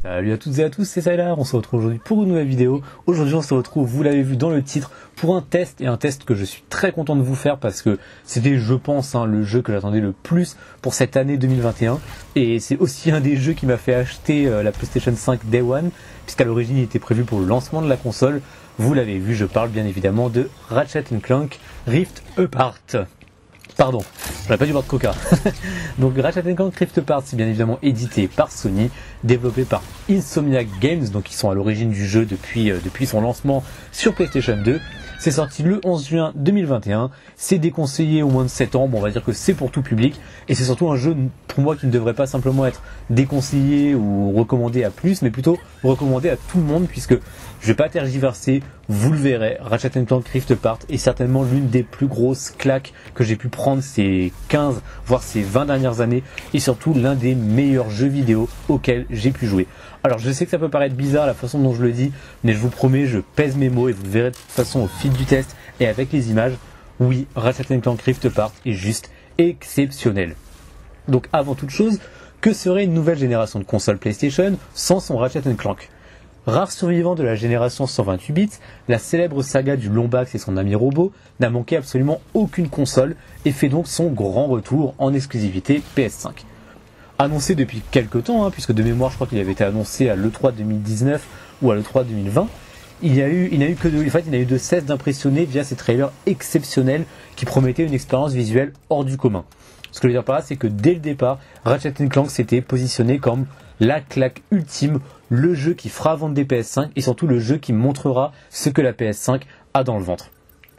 Salut à toutes et à tous, c'est Sylar, on se retrouve aujourd'hui pour une nouvelle vidéo. Aujourd'hui on se retrouve, vous l'avez vu dans le titre, pour un test, et un test que je suis très content de vous faire parce que c'était, je pense, le jeu que j'attendais le plus pour cette année 2021. Et c'est aussi un des jeux qui m'a fait acheter la PlayStation 5 Day One, puisqu'à l'origine il était prévu pour le lancement de la console. Vous l'avez vu, je parle bien évidemment de Ratchet & Clank Rift Apart. Pardon, j'aurais pas dû boire de coca. Donc Ratchet & Clank Rift Apart, c'est bien évidemment édité par Sony, développé par Insomniac Games, donc ils sont à l'origine du jeu depuis son lancement sur PlayStation 2. C'est sorti le 11 juin 2021, c'est déconseillé au moins de 7 ans, bon, on va dire que c'est pour tout public, et c'est surtout un jeu pour moi qui ne devrait pas simplement être déconseillé ou recommandé à plus, mais plutôt recommandé à tout le monde, puisque je vais pas tergiverser, vous le verrez, Ratchet & Clank Rift Apart est certainement l'une des plus grosses claques que j'ai pu prendre ces 15, voire ces 20 dernières années, et surtout l'un des meilleurs jeux vidéo auxquels j'ai pu jouer. Alors je sais que ça peut paraître bizarre la façon dont je le dis, mais je vous promets, je pèse mes mots et vous le verrez de toute façon au fil du test et avec les images. Oui, Ratchet & Clank Rift Apart est juste exceptionnel. Donc avant toute chose, que serait une nouvelle génération de consoles PlayStation sans son Ratchet & Clank ? Rare survivant de la génération 128 bits, la célèbre saga du Lombax et son ami robot n'a manqué absolument aucune console et fait donc son grand retour en exclusivité PS5. Annoncé depuis quelques temps, puisque de mémoire je crois qu'il avait été annoncé à l'E3 2019 ou à l'E3 2020, il n'a eu de cesse d'impressionner via ces trailers exceptionnels qui promettaient une expérience visuelle hors du commun. Ce que je veux dire par là, c'est que dès le départ, Ratchet & Clank s'était positionné comme la claque ultime, le jeu qui fera vendre des PS5 et surtout le jeu qui montrera ce que la PS5 a dans le ventre.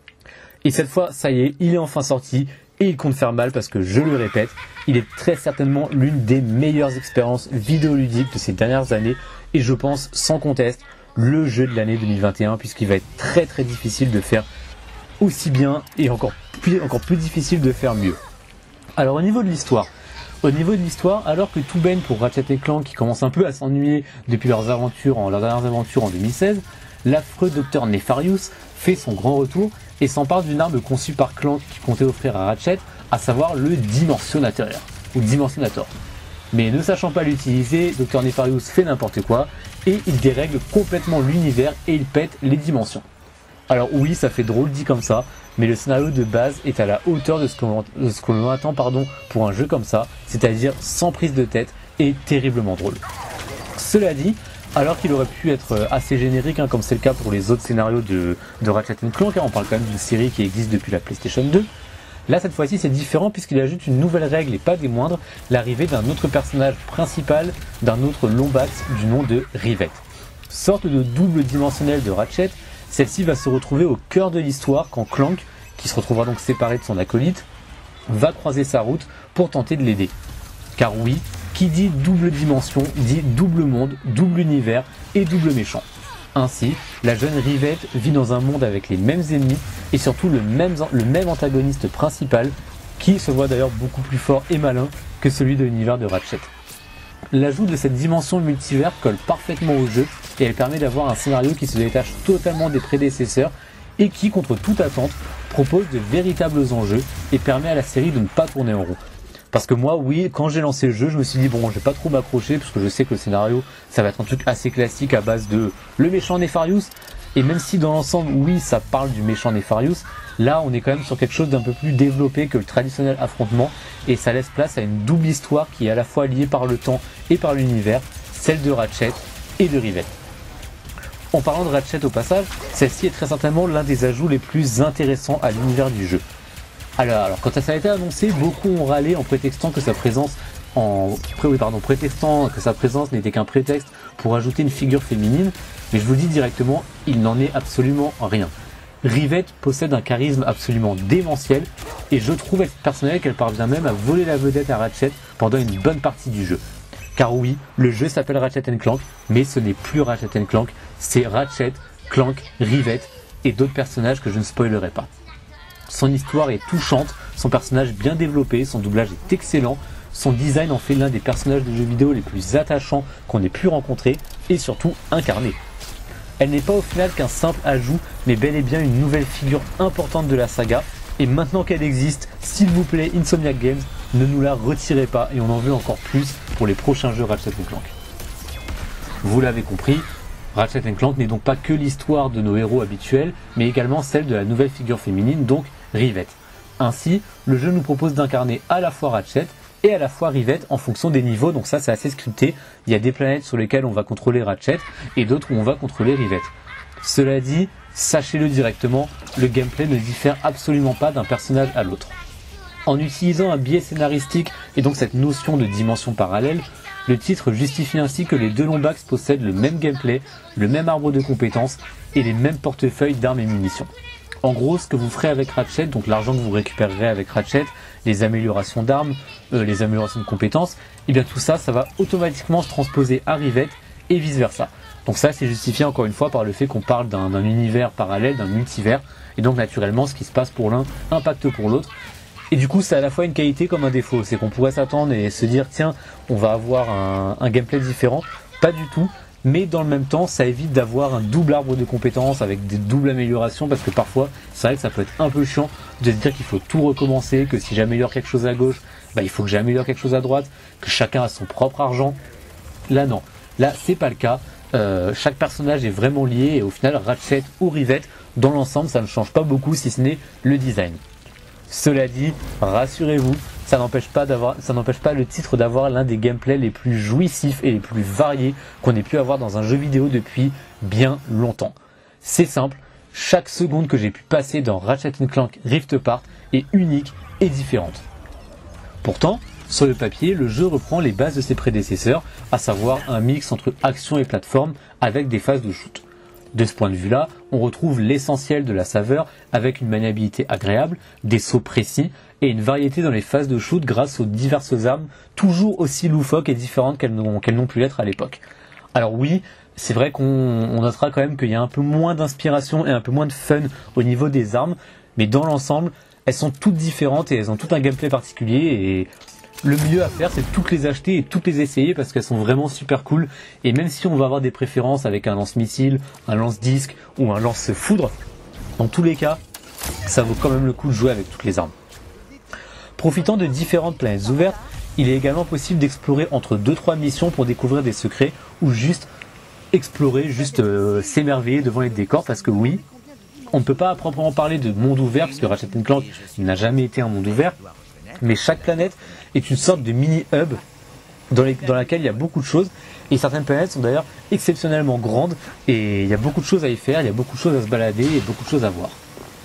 Et cette fois, ça y est, il est enfin sorti et il compte faire mal parce que, je le répète, il est très certainement l'une des meilleures expériences vidéoludiques de ces dernières années et je pense sans conteste le jeu de l'année 2021 puisqu'il va être très très difficile de faire aussi bien et encore plus difficile de faire mieux. Alors au niveau de l'histoire, alors que tout baigne pour Ratchet & Clank qui commence un peu à s'ennuyer depuis leurs dernières aventures en 2016, l'affreux Dr Nefarious fait son grand retour et s'empare d'une arme conçue par Clank qui comptait offrir à Ratchet, à savoir le Dimensionator, Mais ne sachant pas l'utiliser, Dr Nefarious fait n'importe quoi et il dérègle complètement l'univers et il pète les dimensions. Alors oui, ça fait drôle dit comme ça, mais le scénario de base est à la hauteur de ce que l'on attend pour un jeu comme ça, c'est-à-dire sans prise de tête et terriblement drôle. Cela dit, alors qu'il aurait pu être assez générique, comme c'est le cas pour les autres scénarios de Ratchet & Clank, on parle quand même d'une série qui existe depuis la PlayStation 2, là cette fois-ci c'est différent puisqu'il ajoute une nouvelle règle et pas des moindres, l'arrivée d'un autre personnage principal, d'un autre Lombax du nom de Rivet. Sorte de double dimensionnel de Ratchet, celle-ci va se retrouver au cœur de l'histoire quand Clank, qui se retrouvera donc séparé de son acolyte, va croiser sa route pour tenter de l'aider. Car oui, qui dit double dimension dit double monde, double univers et double méchant. Ainsi, la jeune Rivet vit dans un monde avec les mêmes ennemis et surtout le même antagoniste principal qui se voit d'ailleurs beaucoup plus fort et malin que celui de l'univers de Ratchet. L'ajout de cette dimension multivers colle parfaitement au jeu et elle permet d'avoir un scénario qui se détache totalement des prédécesseurs et qui, contre toute attente, propose de véritables enjeux et permet à la série de ne pas tourner en rond. Parce que moi, oui, quand j'ai lancé le jeu, je me suis dit bon, je vais pas trop m'accrocher parce que je sais que le scénario, ça va être un truc assez classique à base de le méchant Nefarious. Et même si dans l'ensemble, oui, ça parle du méchant Nefarious, là, on est quand même sur quelque chose d'un peu plus développé que le traditionnel affrontement et ça laisse place à une double histoire qui est à la fois liée par le temps et par l'univers, celle de Ratchet et de Rivet. En parlant de Ratchet au passage, celle-ci est très certainement l'un des ajouts les plus intéressants à l'univers du jeu. Alors quand ça a été annoncé, beaucoup ont râlé en prétextant que sa présence n'était qu'un prétexte pour ajouter une figure féminine, mais je vous dis directement, il n'en est absolument rien. Rivet possède un charisme absolument démentiel et je trouve à titre personnel qu'elle parvient même à voler la vedette à Ratchet pendant une bonne partie du jeu. Car oui, le jeu s'appelle Ratchet & Clank, mais ce n'est plus Ratchet & Clank, c'est Ratchet, Clank, Rivet et d'autres personnages que je ne spoilerai pas. Son histoire est touchante, son personnage bien développé, son doublage est excellent, son design en fait l'un des personnages de jeux vidéo les plus attachants qu'on ait pu rencontrer et surtout incarner. Elle n'est pas au final qu'un simple ajout, mais bel et bien une nouvelle figure importante de la saga, et maintenant qu'elle existe, s'il vous plaît Insomniac Games, ne nous la retirez pas et on en veut encore plus pour les prochains jeux Ratchet & Clank. Vous l'avez compris, Ratchet & Clank n'est donc pas que l'histoire de nos héros habituels, mais également celle de la nouvelle figure féminine, donc Rivette. Ainsi, le jeu nous propose d'incarner à la fois Ratchet et à la fois Rivette en fonction des niveaux, donc ça c'est assez scripté. Il y a des planètes sur lesquelles on va contrôler Ratchet et d'autres où on va contrôler Rivette. Cela dit, sachez-le directement, le gameplay ne diffère absolument pas d'un personnage à l'autre. En utilisant un biais scénaristique et donc cette notion de dimension parallèle, le titre justifie ainsi que les deux Lombax possèdent le même gameplay, le même arbre de compétences et les mêmes portefeuilles d'armes et munitions. En gros, ce que vous ferez avec Ratchet, donc l'argent que vous récupérerez avec Ratchet, les améliorations d'armes, les améliorations de compétences, et bien tout ça, ça va automatiquement se transposer à Rivette et vice versa. Donc ça, c'est justifié encore une fois par le fait qu'on parle d'un univers parallèle, d'un multivers, et donc naturellement, ce qui se passe pour l'un impacte pour l'autre. Et du coup, c'est à la fois une qualité comme un défaut. C'est qu'on pourrait s'attendre et se dire, tiens, on va avoir un gameplay différent. Pas du tout. Mais dans le même temps, ça évite d'avoir un double arbre de compétences avec des doubles améliorations, parce que parfois, c'est vrai que ça peut être un peu chiant de se dire qu'il faut tout recommencer, que si j'améliore quelque chose à gauche, bah, il faut que j'améliore quelque chose à droite, que chacun a son propre argent. Là, non. Là, c'est pas le cas. Chaque personnage est vraiment lié et au final, Ratchet ou Rivette, dans l'ensemble, ça ne change pas beaucoup si ce n'est le design. Cela dit, rassurez-vous, ça n'empêche pas le titre d'avoir l'un des gameplays les plus jouissifs et les plus variés qu'on ait pu avoir dans un jeu vidéo depuis bien longtemps. C'est simple, chaque seconde que j'ai pu passer dans Ratchet & Clank Rift Apart est unique et différente. Pourtant, sur le papier, le jeu reprend les bases de ses prédécesseurs, à savoir un mix entre action et plateforme avec des phases de shoot. De ce point de vue-là, on retrouve l'essentiel de la saveur avec une maniabilité agréable, des sauts précis et une variété dans les phases de shoot grâce aux diverses armes toujours aussi loufoques et différentes qu'elles n'ont pu l'être à l'époque. Alors oui, c'est vrai qu'on notera quand même qu'il y a un peu moins d'inspiration et un peu moins de fun au niveau des armes, mais dans l'ensemble, elles sont toutes différentes et elles ont tout un gameplay particulier et le mieux à faire, c'est de toutes les acheter et toutes les essayer parce qu'elles sont vraiment super cool. Et même si on va avoir des préférences avec un lance-missile, un lance-disque ou un lance-foudre, dans tous les cas, ça vaut quand même le coup de jouer avec toutes les armes. Profitant de différentes planètes ouvertes, il est également possible d'explorer entre 2-3 missions pour découvrir des secrets ou juste explorer, s'émerveiller devant les décors parce que oui, on ne peut pas à proprement parler de monde ouvert parce que Ratchet & Clank n'a jamais été un monde ouvert. Mais chaque planète est une sorte de mini-hub dans laquelle il y a beaucoup de choses. Et certaines planètes sont d'ailleurs exceptionnellement grandes. Et il y a beaucoup de choses à y faire, il y a beaucoup de choses à se balader et beaucoup de choses à voir.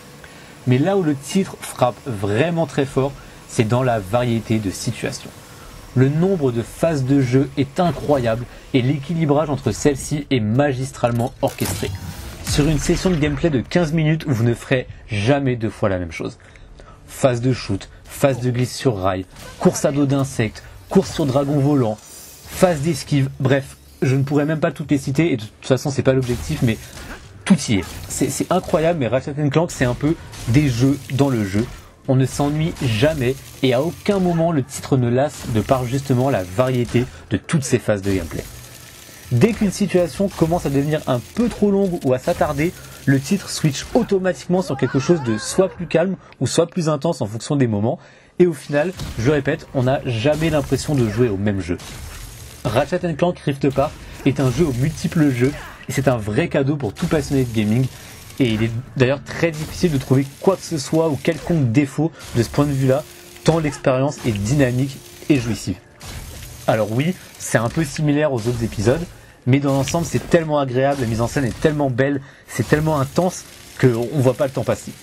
Mais là où le titre frappe vraiment très fort, c'est dans la variété de situations. Le nombre de phases de jeu est incroyable et l'équilibrage entre celles-ci est magistralement orchestré. Sur une session de gameplay de 15 minutes, vous ne ferez jamais deux fois la même chose. Phase de shoot, phase de glisse sur rail, course à dos d'insectes, course sur dragon volant, phase d'esquive, bref, je ne pourrais même pas toutes les citer et de toute façon c'est pas l'objectif mais tout y est. C'est incroyable mais Ratchet & Clank c'est un peu des jeux dans le jeu. On ne s'ennuie jamais et à aucun moment le titre ne lasse de par justement la variété de toutes ces phases de gameplay. Dès qu'une situation commence à devenir un peu trop longue ou à s'attarder, le titre switch automatiquement sur quelque chose de soit plus calme ou soit plus intense en fonction des moments. Et au final, je répète, on n'a jamais l'impression de jouer au même jeu. Ratchet & Clank Rift Apart est un jeu aux multiples jeux et c'est un vrai cadeau pour tout passionné de gaming. Et il est d'ailleurs très difficile de trouver quoi que ce soit ou quelconque défaut de ce point de vue-là, tant l'expérience est dynamique et jouissive. Alors oui, c'est un peu similaire aux autres épisodes, mais dans l'ensemble c'est tellement agréable, la mise en scène est tellement belle, c'est tellement intense qu'on ne voit pas le temps passer.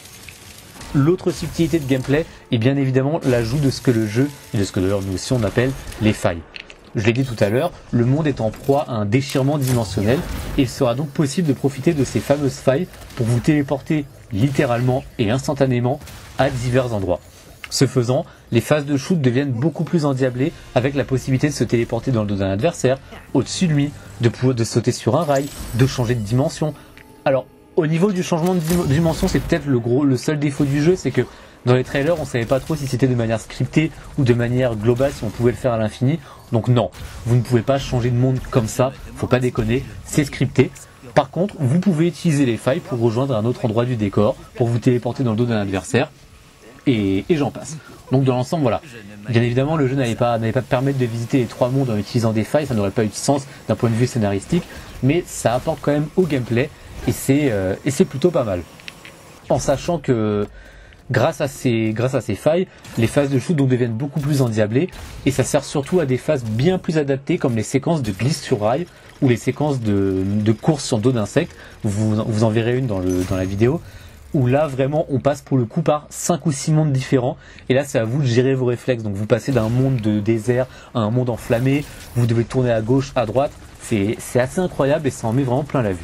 L'autre subtilité de gameplay est bien évidemment l'ajout de ce que le jeu, et de ce que d'ailleurs nous aussi on appelle les failles. Je l'ai dit tout à l'heure, le monde est en proie à un déchirement dimensionnel et il sera donc possible de profiter de ces fameuses failles pour vous téléporter littéralement et instantanément à divers endroits. Ce faisant, les phases de shoot deviennent beaucoup plus endiablées avec la possibilité de se téléporter dans le dos d'un adversaire, au-dessus de lui, de sauter sur un rail, de changer de dimension. Alors, au niveau du changement de dimension, c'est peut-être le seul défaut du jeu, c'est que dans les trailers, on savait pas trop si c'était de manière scriptée ou de manière globale, si on pouvait le faire à l'infini. Donc non, vous ne pouvez pas changer de monde comme ça, faut pas déconner, c'est scripté. Par contre, vous pouvez utiliser les failles pour rejoindre un autre endroit du décor, pour vous téléporter dans le dos d'un adversaire. et j'en passe. Donc dans l'ensemble, voilà. Bien évidemment, le jeu n'allait pas permettre de visiter les 3 mondes en utilisant des failles, ça n'aurait pas eu de sens d'un point de vue scénaristique, mais ça apporte quand même au gameplay, et c'est plutôt pas mal. En sachant que grâce à ces failles, les phases de shoot donc deviennent beaucoup plus endiablées, et ça sert surtout à des phases bien plus adaptées comme les séquences de glisse sur rail ou les séquences de course sur dos d'insectes. Vous en verrez une dans la vidéo, où là vraiment on passe pour le coup par 5 ou 6 mondes différents, et là c'est à vous de gérer vos réflexes. Donc vous passez d'un monde de désert à un monde enflammé, vous devez tourner à gauche, à droite, c'est assez incroyable et ça en met vraiment plein la vue.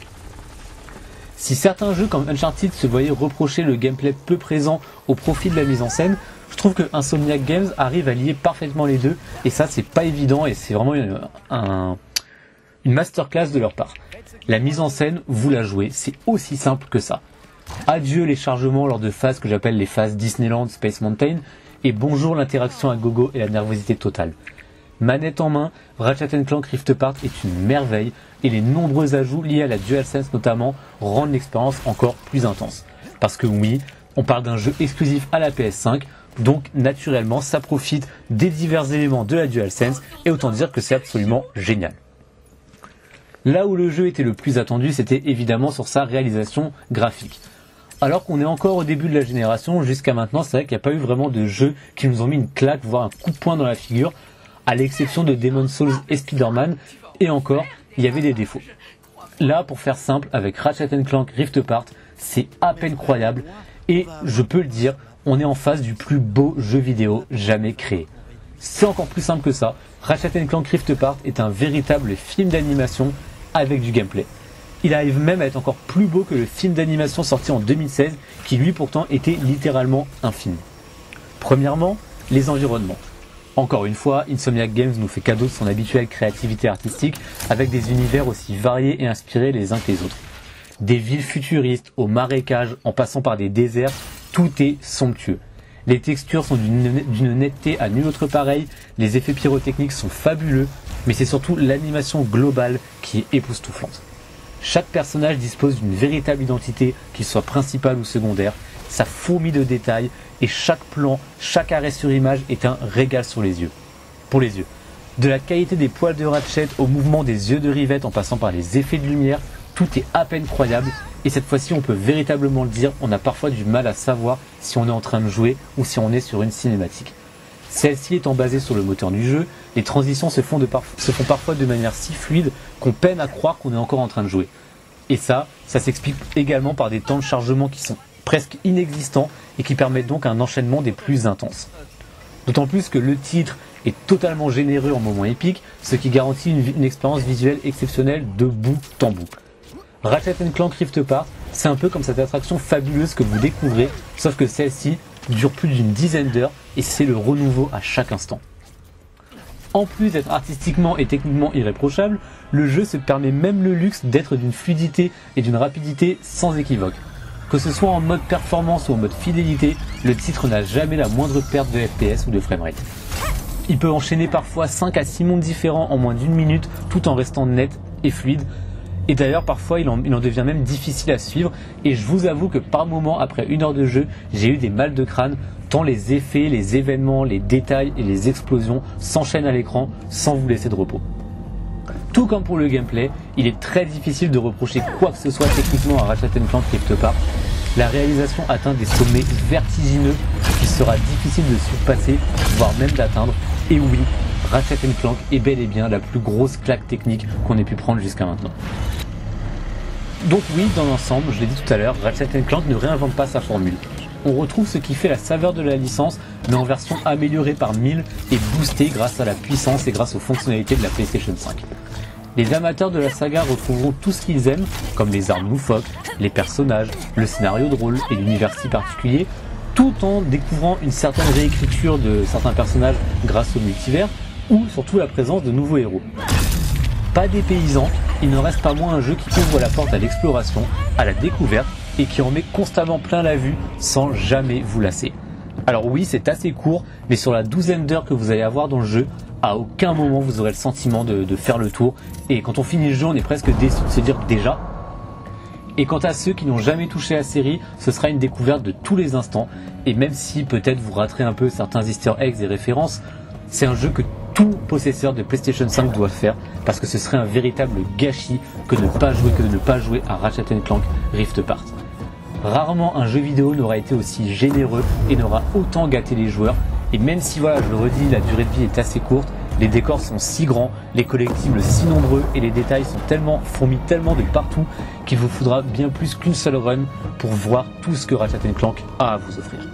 Si certains jeux comme Uncharted se voyaient reprocher le gameplay peu présent au profit de la mise en scène, je trouve que Insomniac Games arrive à lier parfaitement les deux, et ça c'est pas évident, et c'est vraiment une masterclass de leur part. La mise en scène, vous la jouez, c'est aussi simple que ça. Adieu les chargements lors de phases que j'appelle les phases Disneyland Space Mountain, et bonjour l'interaction à gogo et la nervosité totale. Manette en main, Ratchet & Clank Rift Apart est une merveille, et les nombreux ajouts liés à la DualSense notamment rendent l'expérience encore plus intense. Parce que oui, on parle d'un jeu exclusif à la PS5, donc naturellement ça profite des divers éléments de la DualSense, et autant dire que c'est absolument génial. Là où le jeu était le plus attendu, c'était évidemment sur sa réalisation graphique. Alors qu'on est encore au début de la génération, jusqu'à maintenant, c'est vrai qu'il n'y a pas eu vraiment de jeux qui nous ont mis une claque, voire un coup de poing dans la figure, à l'exception de Demon's Souls et Spider-Man, et encore, il y avait des défauts. Là, pour faire simple, avec Ratchet & Clank Rift Apart, c'est à peine croyable, et je peux le dire, on est en face du plus beau jeu vidéo jamais créé. C'est encore plus simple que ça, Ratchet & Clank Rift Apart est un véritable film d'animation avec du gameplay. Il arrive même à être encore plus beau que le film d'animation sorti en 2016, qui lui pourtant était littéralement un film. Premièrement, les environnements. Encore une fois, Insomniac Games nous fait cadeau de son habituelle créativité artistique, avec des univers aussi variés et inspirés les uns que les autres. Des villes futuristes aux marécages, en passant par des déserts, tout est somptueux. Les textures sont d'une netteté à nulle autre pareille, les effets pyrotechniques sont fabuleux, mais c'est surtout l'animation globale qui est époustouflante. Chaque personnage dispose d'une véritable identité, qu'il soit principal ou secondaire, ça fourmille de détails, et chaque plan, chaque arrêt sur image est un régal pour les yeux. De la qualité des poils de Ratchet au mouvement des yeux de Rivette en passant par les effets de lumière, tout est à peine croyable, et cette fois-ci on peut véritablement le dire, on a parfois du mal à savoir si on est en train de jouer ou si on est sur une cinématique. Celle-ci étant basée sur le moteur du jeu, les transitions se font parfois de manière si fluide qu'on peine à croire qu'on est encore en train de jouer. Et ça s'explique également par des temps de chargement qui sont presque inexistants et qui permettent donc un enchaînement des plus intenses. D'autant plus que le titre est totalement généreux en moments épiques, ce qui garantit une expérience visuelle exceptionnelle de bout en bout. Ratchet & Clank Rift Apart, c'est un peu comme cette attraction fabuleuse que vous découvrez, sauf que celle-ci dure plus d'une dizaine d'heures et c'est le renouveau à chaque instant. En plus d'être artistiquement et techniquement irréprochable, le jeu se permet même le luxe d'être d'une fluidité et d'une rapidité sans équivoque. Que ce soit en mode performance ou en mode fidélité, le titre n'a jamais la moindre perte de FPS ou de framerate. Il peut enchaîner parfois 5 à 6 mondes différents en moins d'une minute tout en restant net et fluide. Et d'ailleurs parfois il en devient même difficile à suivre, et je vous avoue que par moment après 1 heure de jeu j'ai eu des mal de crâne tant les effets, les événements, les détails et les explosions s'enchaînent à l'écran sans vous laisser de repos. Tout comme pour le gameplay, il est très difficile de reprocher quoi que ce soit techniquement à Ratchet & Clank Rift Apart. La réalisation atteint des sommets vertigineux qu'il sera difficile de surpasser, voire même d'atteindre, et oui, Ratchet & Clank est bel et bien la plus grosse claque technique qu'on ait pu prendre jusqu'à maintenant. Donc oui, dans l'ensemble, je l'ai dit tout à l'heure, Ratchet & Clank ne réinvente pas sa formule. On retrouve ce qui fait la saveur de la licence, mais en version améliorée par 1000 et boostée grâce à la puissance et grâce aux fonctionnalités de la PlayStation 5. Les amateurs de la saga retrouveront tout ce qu'ils aiment, comme les armes loufoques, les personnages, le scénario drôle et l'univers si particulier, tout en découvrant une certaine réécriture de certains personnages grâce au multivers, ou surtout la présence de nouveaux héros. Pas dépaysant, il ne reste pas moins un jeu qui ouvre la porte à l'exploration, à la découverte, et qui en met constamment plein la vue sans jamais vous lasser. Alors oui, c'est assez court, mais sur la douzaine d'heures que vous allez avoir dans le jeu, à aucun moment vous aurez le sentiment de faire le tour, et quand on finit le jeu on est presque déçu de se dire déjà. Et quant à ceux qui n'ont jamais touché à la série, ce sera une découverte de tous les instants. Et même si peut-être vous raterez un peu certains easter eggs et références, c'est un jeu que tout possesseur de PlayStation 5 doit faire, parce que ce serait un véritable gâchis que de ne pas jouer à Ratchet & Clank Rift Apart. Rarement un jeu vidéo n'aura été aussi généreux et n'aura autant gâté les joueurs. Et même si, voilà, je le redis, la durée de vie est assez courte, les décors sont si grands, les collectibles si nombreux et les détails sont fourmis tellement de partout qu'il vous faudra bien plus qu'une seule run pour voir tout ce que Ratchet & Clank a à vous offrir.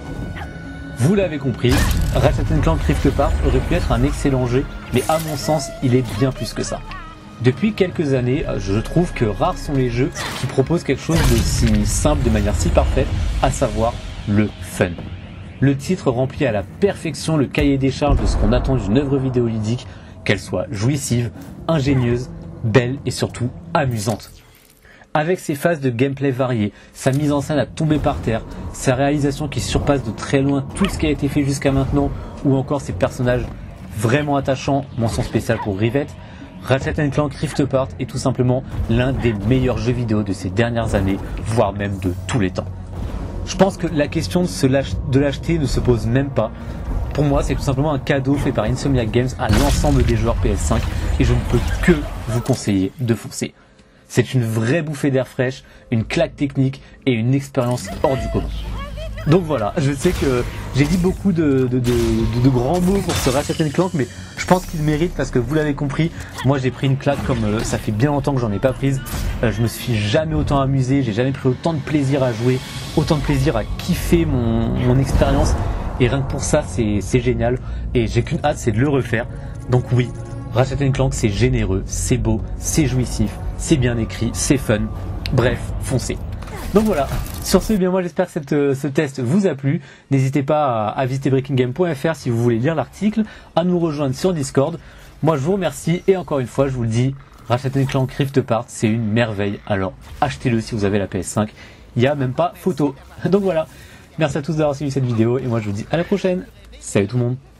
Vous l'avez compris, Ratchet & Clank Rift Apart aurait pu être un excellent jeu, mais à mon sens, il est bien plus que ça. Depuis quelques années, je trouve que rares sont les jeux qui proposent quelque chose de si simple, de manière si parfaite, à savoir le fun. Le titre remplit à la perfection le cahier des charges de ce qu'on attend d'une œuvre vidéoludique, qu'elle soit jouissive, ingénieuse, belle et surtout amusante. Avec ses phases de gameplay variées, sa mise en scène à tomber par terre, sa réalisation qui surpasse de très loin tout ce qui a été fait jusqu'à maintenant, ou encore ses personnages vraiment attachants, mention spéciale pour Rivette, Ratchet & Clank Rift Apart est tout simplement l'un des meilleurs jeux vidéo de ces dernières années, voire même de tous les temps. Je pense que la question de l'acheter ne se pose même pas. Pour moi, c'est tout simplement un cadeau fait par Insomniac Games à l'ensemble des joueurs PS5 et je ne peux que vous conseiller de foncer. C'est une vraie bouffée d'air fraîche, une claque technique et une expérience hors du commun. Donc voilà, je sais que j'ai dit beaucoup de grands mots pour ce Ratchet & Clank, mais je pense qu'il mérite parce que vous l'avez compris, moi j'ai pris une claque comme ça fait bien longtemps que j'en ai pas prise. Je me suis jamais autant amusé, j'ai jamais pris autant de plaisir à jouer, autant de plaisir à kiffer mon expérience. Et rien que pour ça, c'est génial. Et j'ai qu'une hâte, c'est de le refaire. Donc oui, Ratchet & Clank c'est généreux, c'est beau, c'est jouissif, c'est bien écrit, c'est fun. Bref, foncez. Donc voilà, sur ce, bien moi j'espère que ce test vous a plu. N'hésitez pas à visiter breakinggame.fr si vous voulez lire l'article, à nous rejoindre sur Discord. Moi je vous remercie et encore une fois je vous le dis, Ratchet & Clank Rift Apart c'est une merveille. Alors achetez-le si vous avez la PS5, il n'y a même pas photo. Donc voilà, merci à tous d'avoir suivi cette vidéo et moi je vous dis à la prochaine. Salut tout le monde.